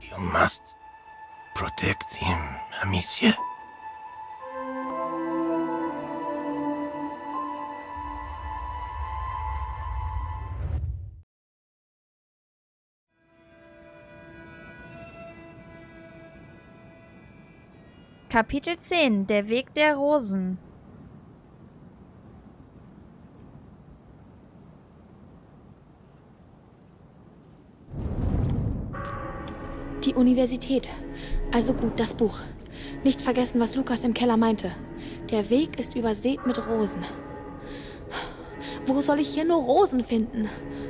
You must protect him, Amicia. Kapitel 10. Der Weg der Rosen. Die Universität. Also gut, das Buch. Nicht vergessen, was Lukas im Keller meinte. Der Weg ist übersät mit Rosen. Wo soll ich hier nur Rosen finden?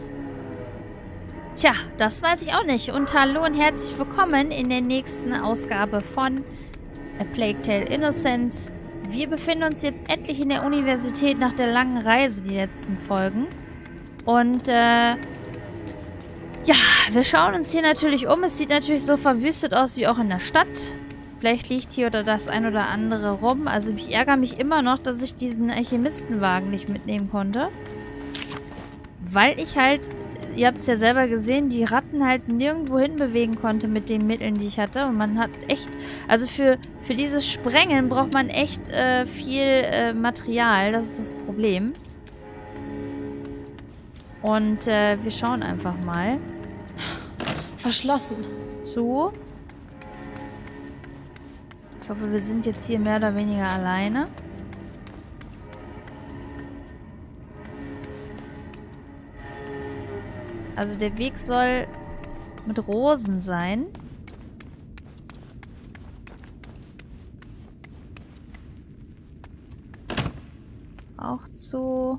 Tja, das weiß ich auch nicht. Und hallo und herzlich willkommen in der nächsten Ausgabe von A Plague Tale Innocence. Wir befinden uns jetzt endlich in der Universität nach der langen Reise, die letzten Folgen. Und, ja, wir schauen uns hier natürlich um. Es sieht natürlich so verwüstet aus wie auch in der Stadt. Vielleicht liegt hier oder das ein oder andere rum. Also ich ärgere mich immer noch, dass ich diesen Alchemistenwagen nicht mitnehmen konnte. Weil ich halt, ihr habt es ja selber gesehen, die Ratten halt nirgendwo hin bewegen konnte mit den Mitteln, die ich hatte. Und man hat echt, also für dieses Sprengen braucht man echt viel Material. Das ist das Problem. Und wir schauen einfach mal. Verschlossen. So. Ich hoffe, wir sind jetzt hier mehr oder weniger alleine. Also der Weg soll mit Rosen sein. Auch zu...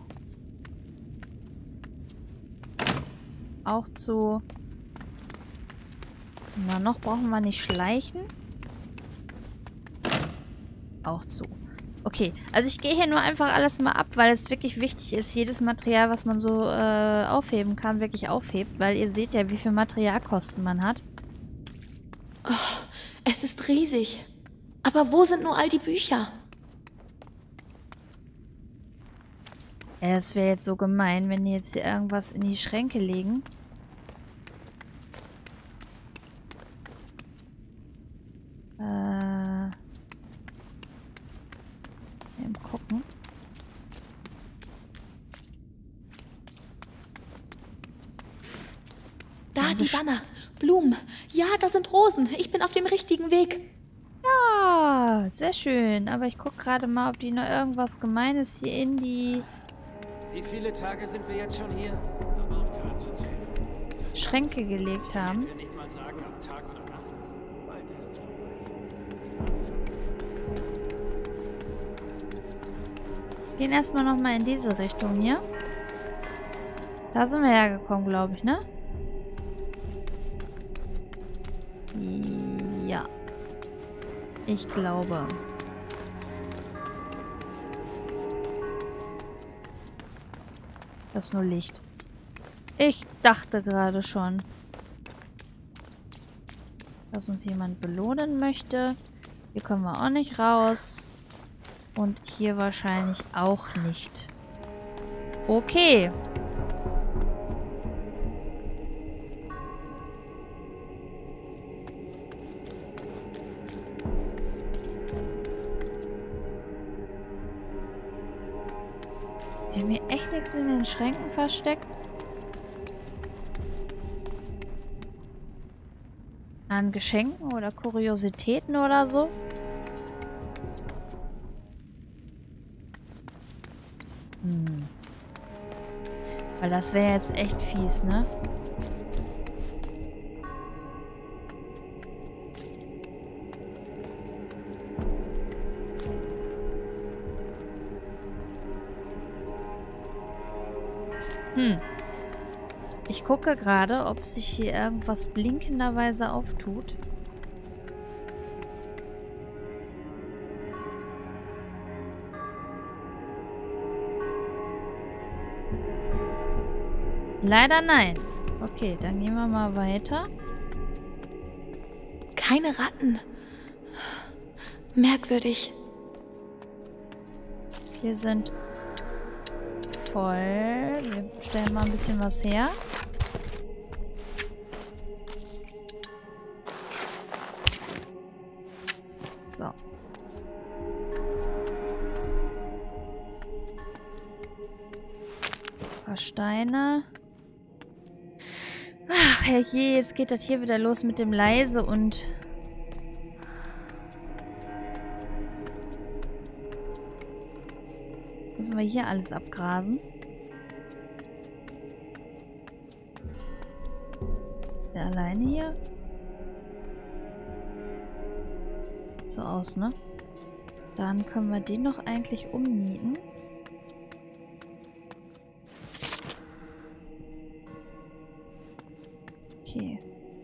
Na, noch brauchen wir nicht schleichen. Auch zu. Okay, also ich gehe hier nur einfach alles mal ab, weil es wirklich wichtig ist, jedes Material, was man so aufheben kann, wirklich aufhebt, weil ihr seht ja, wie viel Materialkosten man hat. Oh, es ist riesig. Aber wo sind nur all die Bücher? Es wäre jetzt so gemein, wenn die jetzt hier irgendwas in die Schränke legen. Eben gucken. Da, die Banner. Blumen. Ja, das sind Rosen. Ich bin auf dem richtigen Weg. Ja, sehr schön. Aber ich gucke gerade mal, ob die noch irgendwas Gemeines hier in die... Wie viele Tage sind wir jetzt schon hier? Schränke gelegt haben. Gehen erstmal nochmal in diese Richtung hier. Da sind wir hergekommen, glaube ich, ne? Ja. Ich glaube. Das ist nur Licht. Ich dachte gerade schon, dass uns jemand belohnen möchte. Hier kommen wir auch nicht raus. Und hier wahrscheinlich auch nicht. Okay. Die haben hier echt nichts in den Schränken versteckt. An Geschenken oder Kuriositäten oder so. Weil das wäre jetzt echt fies, ne? Ich gucke gerade, ob sich hier irgendwas blinkenderweise auftut. Leider nein. Okay, dann gehen wir mal weiter. Keine Ratten. Merkwürdig. Wir sind voll. Wir stellen mal ein bisschen was her. So. Ein paar Steine. Ach, herrje, jetzt geht das hier wieder los mit dem leise und... Müssen wir hier alles abgrasen? Ist der alleine hier? So aus, ne? Dann können wir den noch eigentlich umnieten. Okay.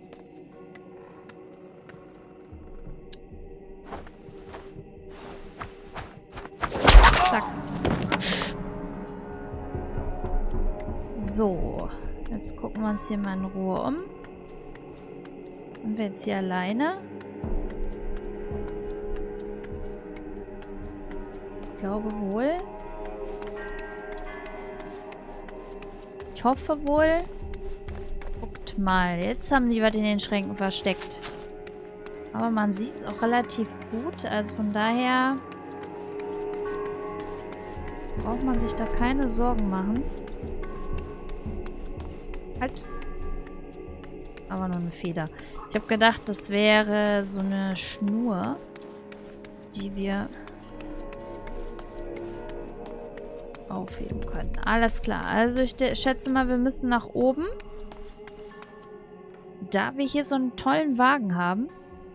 Zack. So. Jetzt gucken wir uns hier mal in Ruhe um. Sind wir jetzt hier alleine? Ich glaube wohl. Ich hoffe wohl. Guckt mal. Jetzt haben die was in den Schränken versteckt. Aber man sieht es auch relativ gut. Also von daher braucht man sich da keine Sorgen machen. Halt. Aber nur eine Feder. Ich habe gedacht, das wäre so eine Schnur, die wir aufheben können. Alles klar. Also ich schätze mal, wir müssen nach oben. Da wir hier so einen tollen Wagen haben.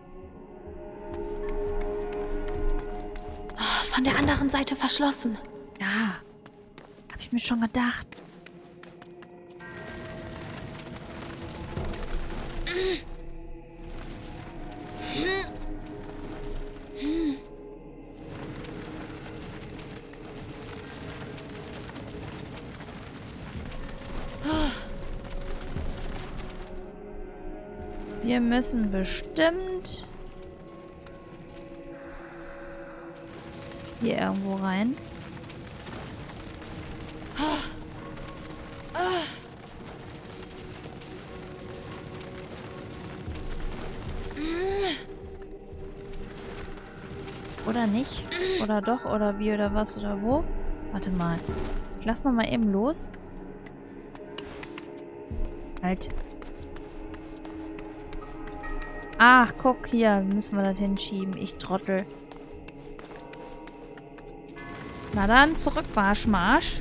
Oh, von der anderen Seite verschlossen. Ja. Habe ich mir schon gedacht. Wir müssen bestimmt hier irgendwo rein. Oder nicht? Oder doch? Oder wie? Oder was? Oder wo? Warte mal. Ich lass noch mal eben los. Halt. Ach, guck, hier müssen wir das hinschieben. Ich Trottel. Na dann, zurück, Marsch, Marsch.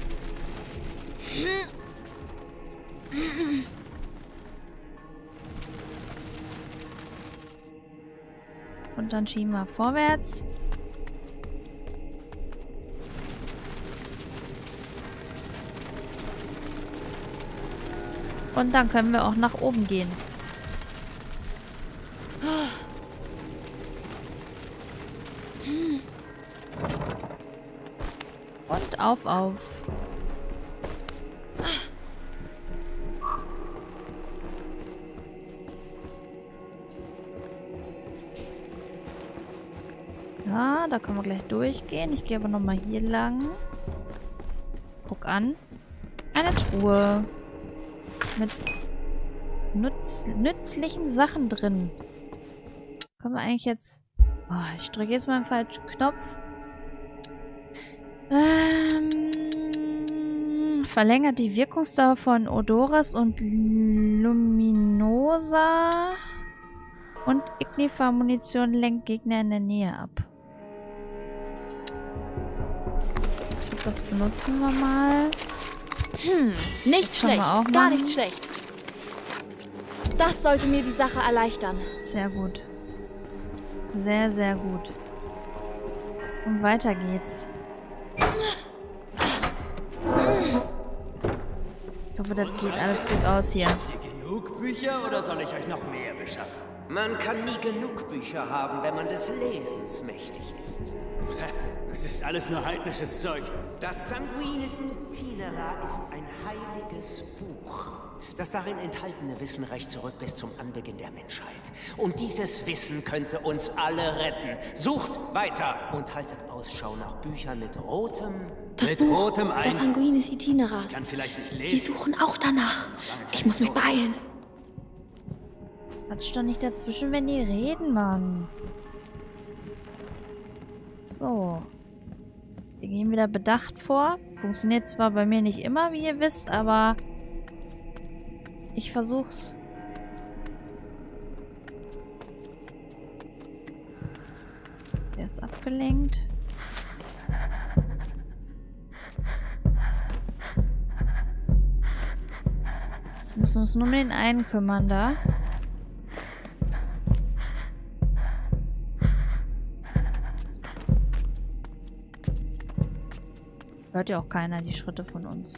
Und dann schieben wir vorwärts. Und dann können wir auch nach oben gehen. Und auf. Ja, da können wir gleich durchgehen. Ich gehe aber nochmal hier lang. Guck an. Eine Truhe. Mit nützlichen Sachen drin. Können wir eigentlich jetzt... Oh, ich drücke jetzt mal den falschen Knopf. Verlängert die Wirkungsdauer von Odoras und Luminosa. Und Ignifa-Munition lenkt Gegner in der Nähe ab. Das benutzen wir mal. Nicht schlecht. Gar nicht schlecht. Das sollte mir die Sache erleichtern. Sehr gut. Sehr, sehr gut. Und weiter geht's. Ich hoffe, das geht alles gut aus hier. Habt ihr genug Bücher oder soll ich euch noch mehr beschaffen? Man kann nie genug Bücher haben, wenn man des Lesens mächtig ist. Das ist alles nur heidnisches Zeug. Das Sanguinis Itinera ist ein heiliges Buch. Das darin enthaltene Wissen reicht zurück bis zum Anbeginn der Menschheit. Und dieses Wissen könnte uns alle retten. Sucht weiter und haltet Ausschau nach Büchern mit rotem... Das Buch, das Sanguinis Itinera. Ich kann vielleicht nicht lesen. Sie suchen auch danach. Ich muss mich beeilen. Quatsch doch nicht dazwischen, wenn die reden, Mann. So. Wir gehen wieder bedacht vor. Funktioniert zwar bei mir nicht immer, wie ihr wisst, aber ich versuch's. Der ist abgelenkt. Wir müssen uns nur um den einen kümmern da. Hört ja auch keiner die Schritte von uns.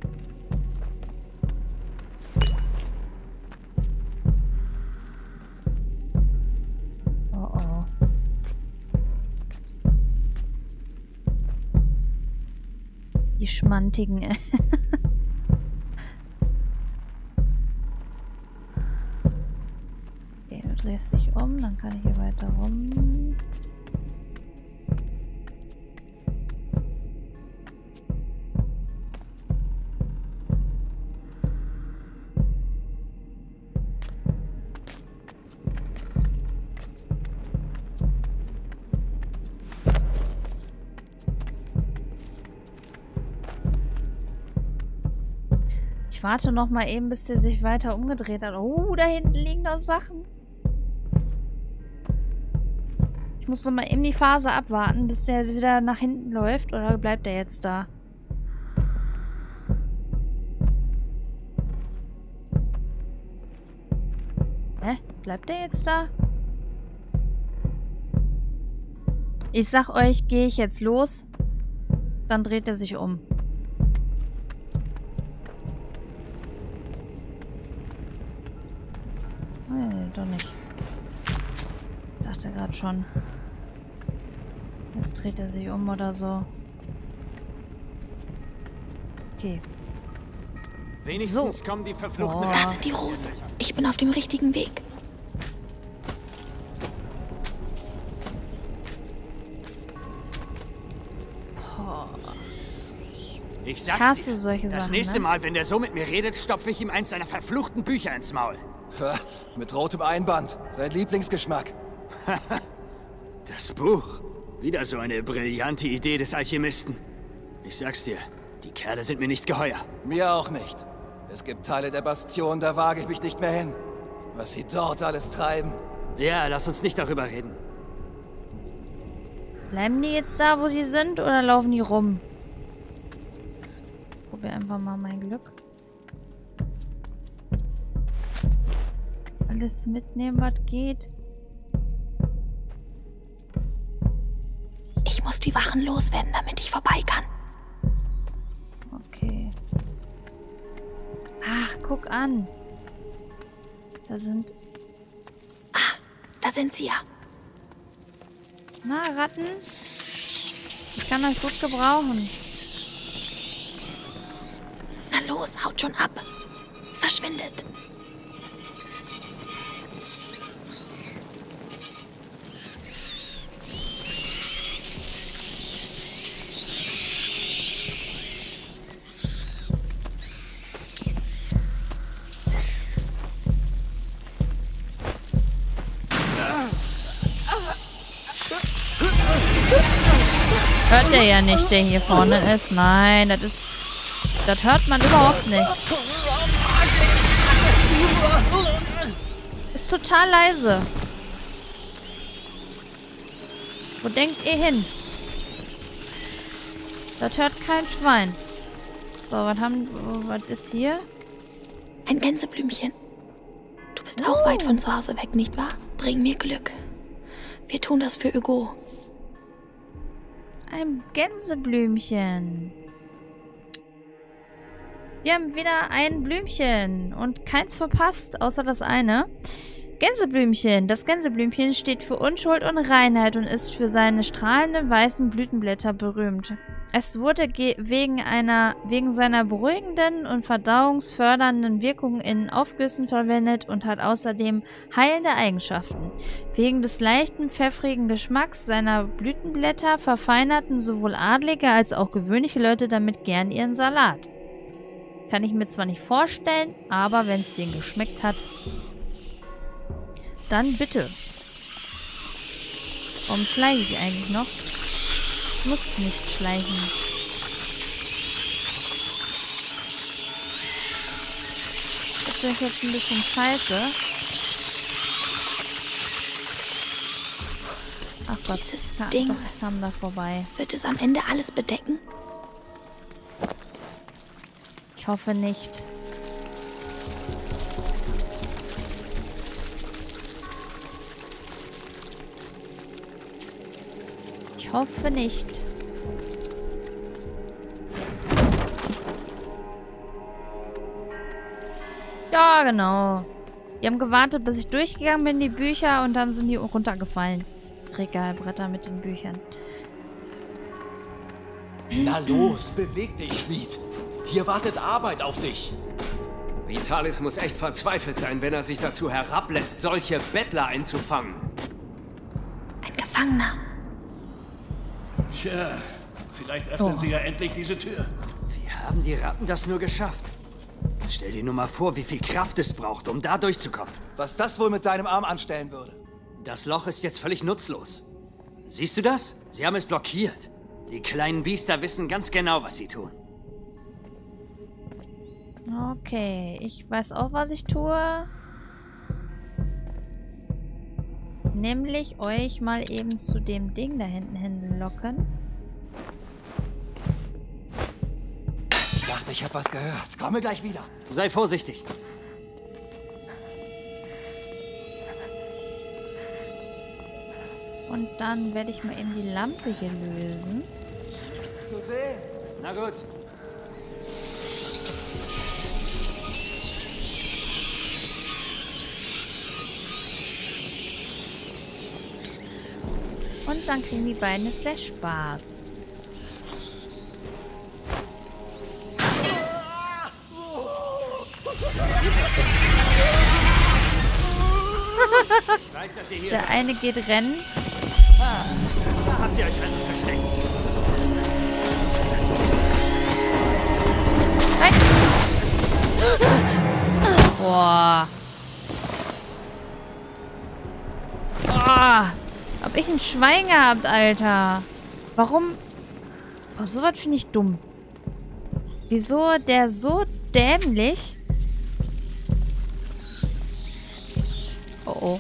Oh oh. Die Schmantigen. Okay, du drehst dich um, dann kann ich hier weiter rum. Ich warte noch mal eben, bis der sich weiter umgedreht hat. Oh, da hinten liegen noch Sachen. Ich muss noch mal eben die Phase abwarten, bis der wieder nach hinten läuft. Oder bleibt der jetzt da? Hä? Bleibt der jetzt da? Ich sag euch, gehe ich jetzt los, dann dreht er sich um. Nee, doch nicht. Ich dachte gerade schon. Jetzt dreht er sich um oder so. Okay. Wenigstens kommen die verfluchten Da sind die Rosen. Ich bin auf dem richtigen Weg. Ich sag's Hasse dir, solche das Sachen, nächste ne? Mal, wenn der so mit mir redet, stopfe ich ihm eins seiner verfluchten Bücher ins Maul. Ha, mit rotem Einband. Sein Lieblingsgeschmack. Das Buch. Wieder so eine brillante Idee des Alchemisten. Ich sag's dir, die Kerle sind mir nicht geheuer. Mir auch nicht. Es gibt Teile der Bastion, da wage ich mich nicht mehr hin. Was sie dort alles treiben. Ja, lass uns nicht darüber reden. Bleiben die jetzt da, wo sie sind, oder laufen die rum? Probier einfach mal mein Glück. Alles mitnehmen, was geht. Ich muss die Wachen loswerden, damit ich vorbei kann. Okay. Ach, guck an. Da sind... Da sind sie ja. Na, Ratten. Ich kann euch gut gebrauchen. Na los, haut schon ab. Verschwindet. Hört der ja nicht, der hier vorne ist. Nein, das hört man überhaupt nicht. Ist total leise. Wo denkt ihr hin? Das hört kein Schwein. So, was ist hier? Ein Gänseblümchen. Du bist auch weit von zu Hause weg, nicht wahr? Bring mir Glück. Wir tun das für Hugo. Ein Gänseblümchen. Wir haben wieder ein Blümchen und keins verpasst, außer das eine. Gänseblümchen. Das Gänseblümchen steht für Unschuld und Reinheit und ist für seine strahlenden weißen Blütenblätter berühmt. Es wurde wegen seiner beruhigenden und verdauungsfördernden Wirkung in Aufgüssen verwendet und hat außerdem heilende Eigenschaften. Wegen des leichten, pfeffrigen Geschmacks seiner Blütenblätter verfeinerten sowohl adlige als auch gewöhnliche Leute damit gern ihren Salat. Kann ich mir zwar nicht vorstellen, aber wenn es denen geschmeckt hat, dann bitte. Warum schleiche ich eigentlich noch? Ich muss nicht schleichen. Das ist vielleicht jetzt ein bisschen scheiße. Ach Gott, Dieses Ding kam da vorbei. wird es am Ende alles bedecken? Ich hoffe nicht. Ich hoffe nicht. Ja, genau. Die haben gewartet, bis ich durchgegangen bin, die Bücher, und dann sind die runtergefallen. Regalbretter mit den Büchern. Na los, beweg dich, Schmied. Hier wartet Arbeit auf dich. Vitalis muss echt verzweifelt sein, wenn er sich dazu herablässt, solche Bettler einzufangen. Ein Gefangener. Tja, vielleicht öffnen sie ja endlich diese Tür. Wie haben die Ratten das nur geschafft? Stell dir nur mal vor, wie viel Kraft es braucht, um da durchzukommen. Was das wohl mit deinem Arm anstellen würde. Das Loch ist jetzt völlig nutzlos. Siehst du das? Sie haben es blockiert. Die kleinen Biester wissen ganz genau, was sie tun. Okay, ich weiß auch, was ich tue. Nämlich euch mal eben zu dem Ding da hinten hinlocken. Ich dachte, ich habe was gehört. Komme gleich wieder. Sei vorsichtig. Und dann werde ich mal eben die Lampe hier lösen. Zu sehen. Na gut. Und dann kriegen die beiden jetzt gleich Spaß. Ich weiß, dass ihr hier Der eine geht rennen. Da habt ihr euch also versteckt. Nein! Boah. Boah. Hab ich ein Schwein gehabt, Alter. Warum? Oh, sowas finde ich dumm. Wieso der so dämlich? Oh oh.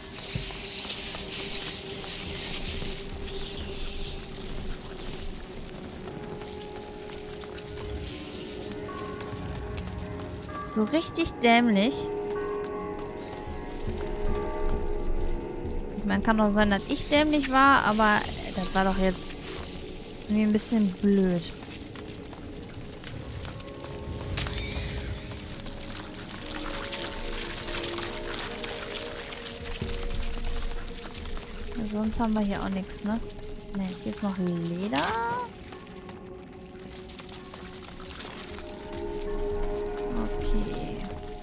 So richtig dämlich. Ich meine, kann doch sein, dass ich dämlich war, aber das war doch jetzt irgendwie ein bisschen blöd. Sonst haben wir hier auch nichts, ne? Ne, hier ist noch Leder. Okay.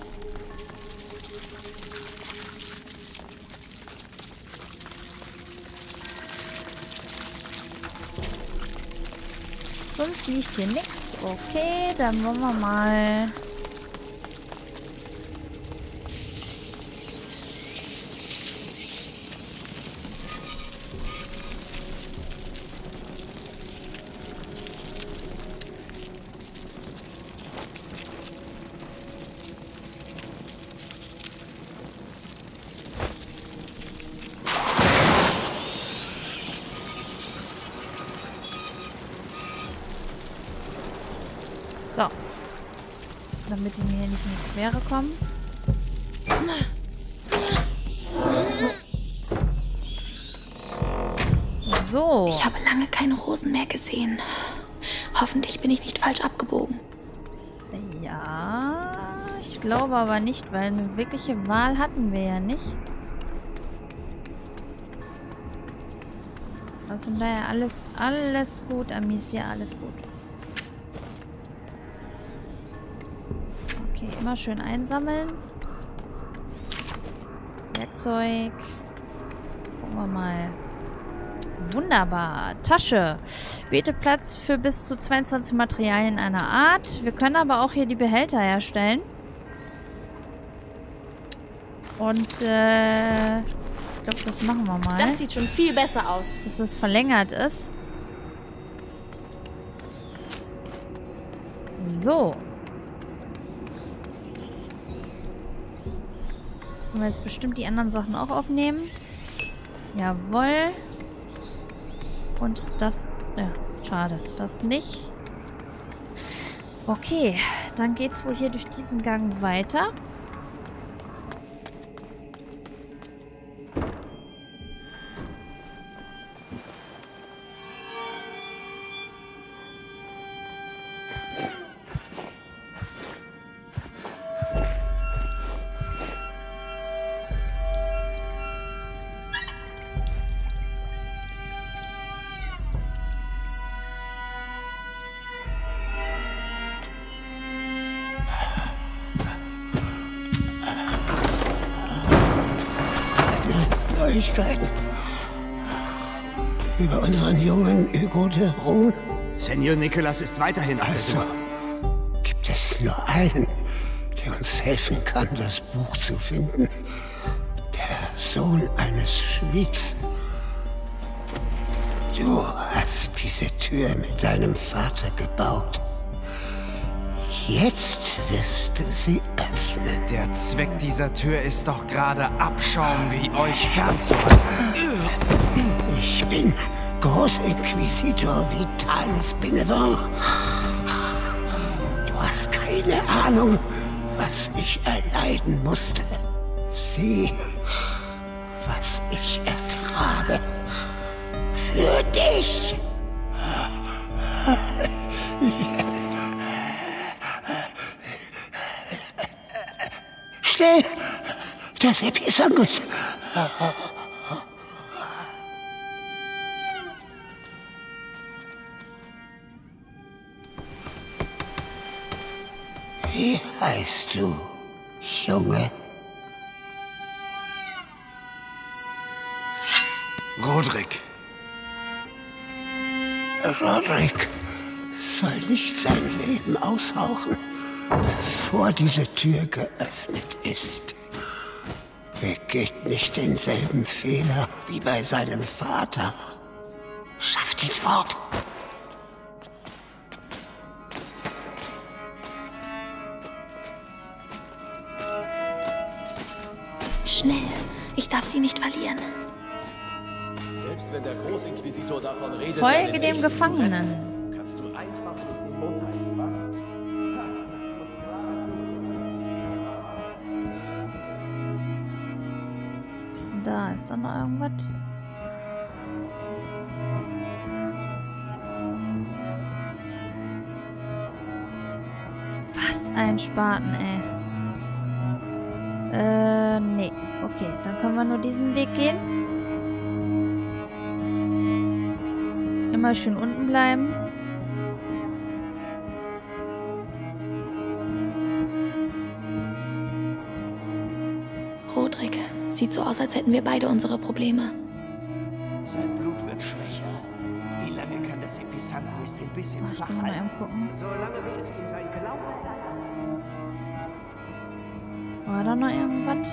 Sonst liegt hier nichts. Okay, dann wollen wir mal... So. Damit die mir hier nicht in die Quere kommen. So. Ich habe lange keine Rosen mehr gesehen. Hoffentlich bin ich nicht falsch abgebogen. Ja, ich glaube aber nicht, weil eine wirkliche Wahl hatten wir ja nicht. Also von daher alles gut, Amicia, alles gut. Okay, immer schön einsammeln. Werkzeug. Gucken wir mal. Wunderbar. Tasche. Bietet Platz für bis zu 22 Materialien einer Art. Wir können aber auch hier die Behälter herstellen. Und, ich glaube, das machen wir mal. Das sieht schon viel besser aus. Dass das verlängert ist. So. Können wir jetzt bestimmt die anderen Sachen auch aufnehmen? Jawohl. Und das... Ja, schade. Das nicht. Okay, dann geht's wohl hier durch diesen Gang weiter. Neuigkeiten über unseren jungen Hugo de Rune? Senor Nicholas ist weiterhin auf der Also, Suche. gibt es nur einen, der uns helfen kann, das Buch zu finden? Der Sohn eines Schmieds. Du hast diese Tür mit deinem Vater gebaut. Jetzt wirst du sie öffnen. Der Zweck dieser Tür ist doch gerade Abschaum wie euch fernzuhalten. Ich bin Großinquisitor Vitalis Benevent. Du hast keine Ahnung, was ich erleiden musste. Sieh, was ich ertrage. Für dich. Schnell! Das Episangus! Wie heißt du, Junge? Rodrik. Rodrik soll nicht sein Leben aushauchen, bevor diese Tür geöffnet ist. Begeht nicht denselben Fehler wie bei seinem Vater. Schafft ihn fort. Schnell, ich darf sie nicht verlieren. Selbst wenn der Großinquisitor davon redet, Folge dem Gefangenen. kannst du einfach mit dem Mund heißen, Was ist denn da? Ist da noch irgendwas? Was ein Spaten, ey. Nee. Okay, dann können wir nur diesen Weg gehen. Immer schön unten bleiben. Rodrik, sieht so aus, als hätten wir beide unsere Probleme. Sein Blut wird schwächer. Wie lange kann das Episanguis den Biss im Ich Schach will mal halten? eben gucken. Solange wie es ihm sein Glaube erlaubt. War da noch irgendwas?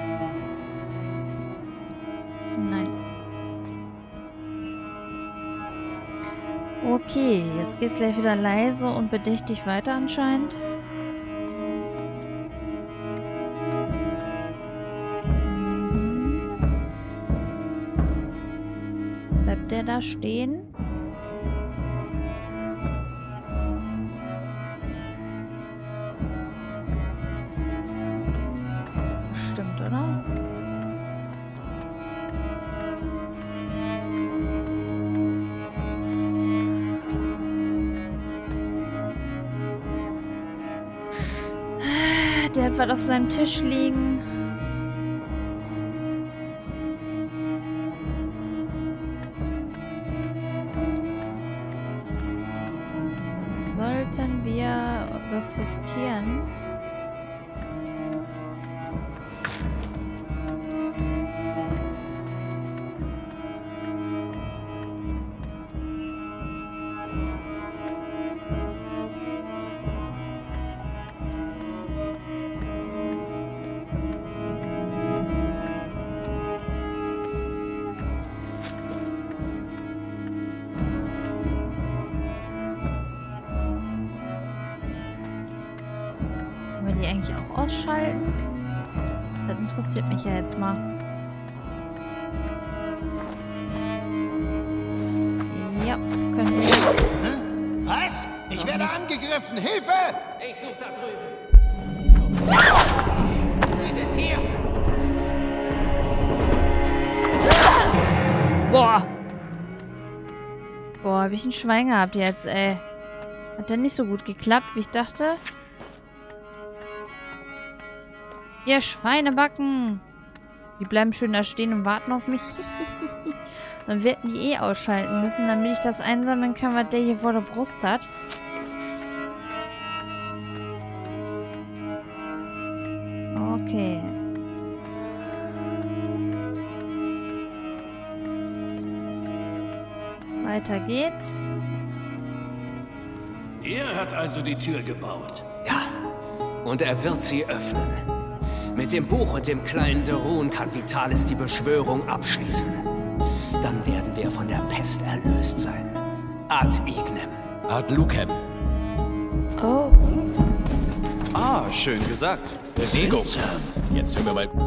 Nein. Okay, jetzt geht's gleich wieder leise und bedächtig weiter anscheinend. Bleibt der da stehen? Stimmt, oder? Der hat was auf seinem Tisch liegen. Sollten wir das riskieren? eigentlich auch ausschalten? Das interessiert mich ja jetzt mal. Ja, können wir. Was? Ich werde angegriffen! Hilfe! Ich suche da drüben. Sie sind hier! Boah! Boah, hab ich ein Schwein gehabt jetzt, ey. Hat ja nicht so gut geklappt, wie ich dachte. Ihr Schweinebacken! Die bleiben schön da stehen und warten auf mich. Dann werden die eh ausschalten müssen, damit ich das einsammeln kann, was der hier vor der Brust hat. Okay. Weiter geht's. Er hat also die Tür gebaut. Ja, und er wird sie öffnen. Mit dem Buch und dem kleinen Derun kann Vitalis die Beschwörung abschließen. Dann werden wir von der Pest erlöst sein. Ad ignem. Ad lucem. Oh. Ah, schön gesagt. Bewegung. Jetzt hören wir mal.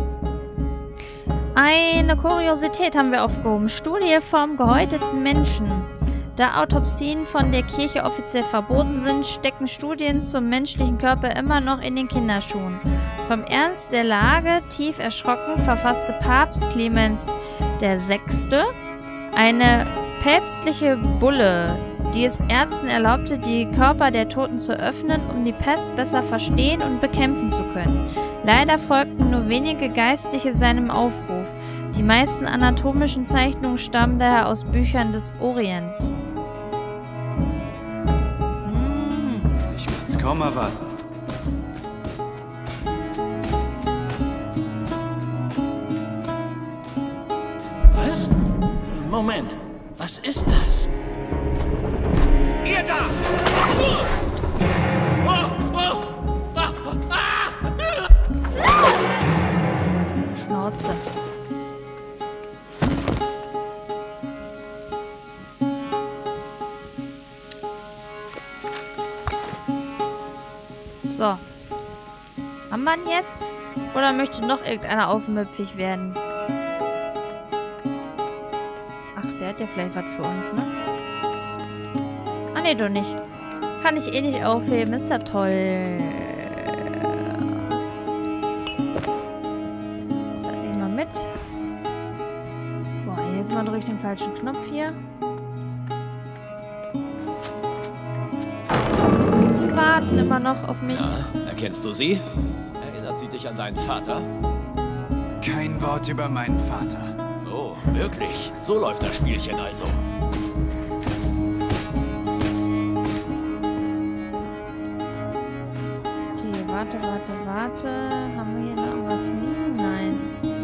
Eine Kuriosität haben wir aufgehoben. Studie vom gehäuteten Menschen. Da Autopsien von der Kirche offiziell verboten sind, stecken Studien zum menschlichen Körper immer noch in den Kinderschuhen. Vom Ernst der Lage tief erschrocken verfasste Papst Clemens VI. Eine päpstliche Bulle, die es Ärzten erlaubte, die Körper der Toten zu öffnen, um die Pest besser verstehen und bekämpfen zu können. Leider folgten nur wenige Geistliche seinem Aufruf. Die meisten anatomischen Zeichnungen stammen daher aus Büchern des Orients. Ich kann's kaum erwarten. Was? Moment. Was ist das? Ihr da! Schnauze. So. Haben wir ihn jetzt? Oder möchte noch irgendeiner aufmüpfig werden? Ach, der hat ja vielleicht was für uns, ne? Ah, ne, doch nicht. Kann ich eh nicht aufheben. Ist ja toll. Dann nehmen wir mit. Boah, jetzt mal drücke ich den falschen Knopf hier. Die warten immer noch auf mich. Na, erkennst du sie? Erinnert sie dich an deinen Vater? Kein Wort über meinen Vater. Oh, wirklich? So läuft das Spielchen also. Okay, warte. Haben wir hier noch was liegen? Nein.